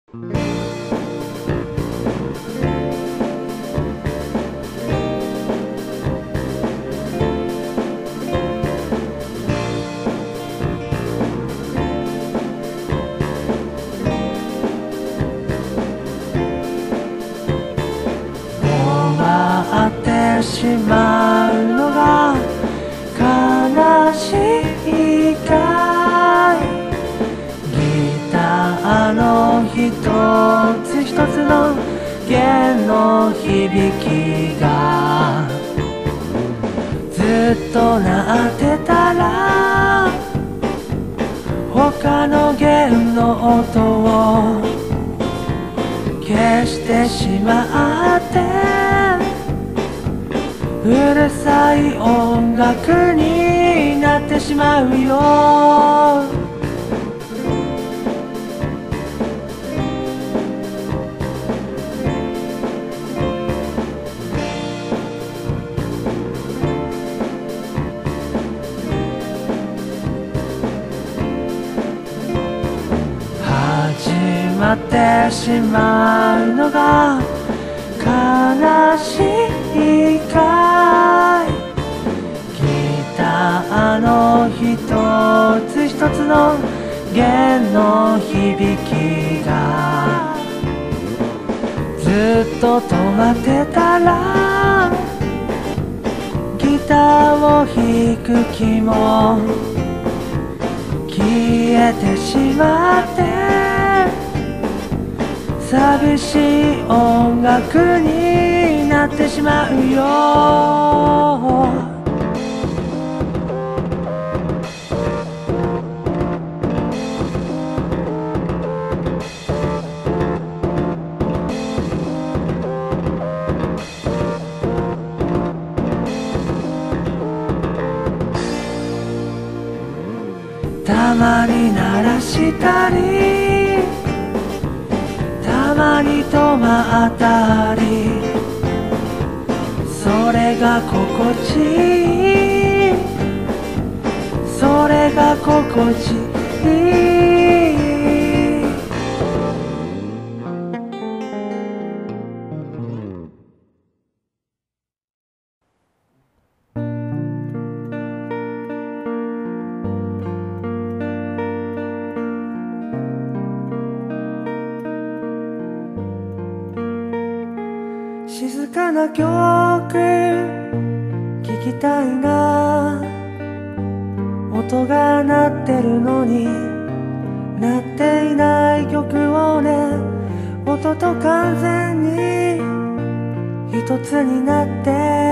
しまうのが悲しいかい。ギターの一つ一つの弦の響きがずっと鳴ってたら他の弦の音を消してしまってうるさい音楽になってしまうよ。始まってしまうのが悲しいかい。ギターの一つ一つの弦の響きがずっと止まってたらギターを弾く気も消えてしまって寂しい音楽になってしまうよ。たまに鳴らしたりたまに止まったりそれが心地いいそれが心地いい。静かな曲聴きたいな音が鳴ってるのに鳴っていない曲をね音と完全に一つになって